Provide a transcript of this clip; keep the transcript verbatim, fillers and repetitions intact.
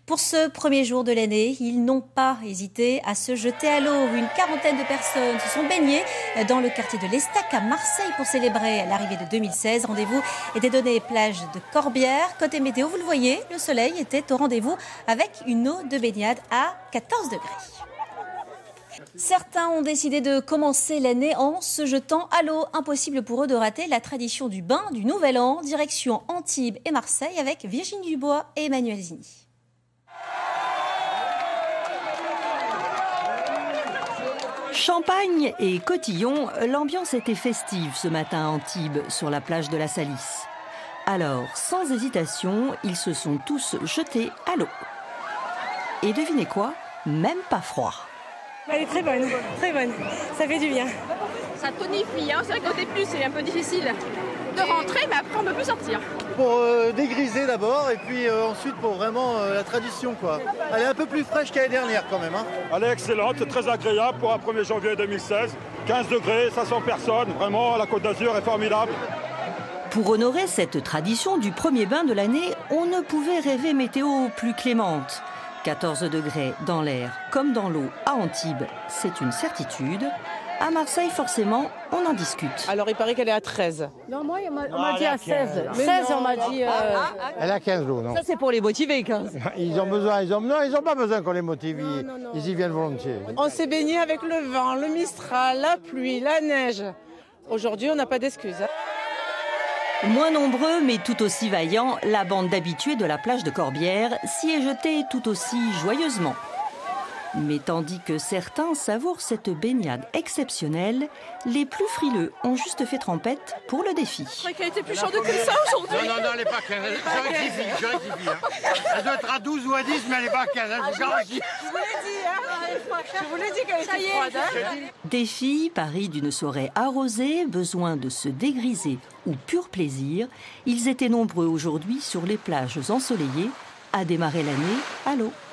Pour ce premier jour de l'année, ils n'ont pas hésité à se jeter à l'eau. Une quarantaine de personnes se sont baignées dans le quartier de l'Estac à Marseille pour célébrer l'arrivée de deux mille seize. Rendez-vous était donné plage de Corbières. Côté météo, vous le voyez, le soleil était au rendez-vous avec une eau de baignade à quatorze degrés. Certains ont décidé de commencer l'année en se jetant à l'eau. Impossible pour eux de rater la tradition du bain du Nouvel An. Direction Antibes et Marseille avec Virginie Dubois et Emmanuel Zini. Champagne et cotillon, l'ambiance était festive ce matin à Antibes, sur la plage de la Salisse. Alors, sans hésitation, ils se sont tous jetés à l'eau. Et devinez quoi ? Même pas froid. Elle est très bonne, très bonne. Ça fait du bien. Ça tonifie, hein. C'est vrai qu'au début c'est un peu difficile de rentrer, mais après on ne peut plus sortir. Pour euh, dégriser d'abord et puis euh, ensuite pour vraiment euh, la tradition quoi. Elle est un peu plus fraîche qu'année dernière quand même. Hein. Elle est excellente, très agréable pour un premier janvier deux mille seize. quinze degrés, cinq cents personnes, vraiment la Côte d'Azur est formidable. Pour honorer cette tradition du premier bain de l'année, on ne pouvait rêver météo plus clémente. quatorze degrés dans l'air comme dans l'eau à Antibes, c'est une certitude. À Marseille, forcément, on en discute. Alors, il paraît qu'elle est à treize. Non, moi, on m'a, on m'a dit à seize. seize, on m'a dit... Euh... Elle a quinze l'eau, non. Ça, c'est pour les motiver, quinze. Ils ont besoin, ils ont... Non, ils n'ont pas besoin qu'on les motive. Non, non, non. Ils y viennent volontiers. On s'est baigné avec le vent, le mistral, la pluie, la neige. Aujourd'hui, on n'a pas d'excuses. Moins nombreux, mais tout aussi vaillants, la bande d'habitués de la plage de Corbières s'y est jetée tout aussi joyeusement. Mais tandis que certains savourent cette baignade exceptionnelle, les plus frileux ont juste fait trempette pour le défi. Je croyais qu'elle était plus chaude que ça aujourd'hui. Non, non, non, elle n'est pas quinze. Je rectifie, je rectifie. Hein. Elle doit être à douze ou à dix, mais elle n'est pas à quinze. Hein, je garantis. Je vous l'ai dit, hein. Je vous l'ai dit qu'elle était froide. Hein. Défi, pari d'une soirée arrosée, besoin de se dégriser ou pur plaisir, ils étaient nombreux aujourd'hui sur les plages ensoleillées à démarrer l'année à l'eau.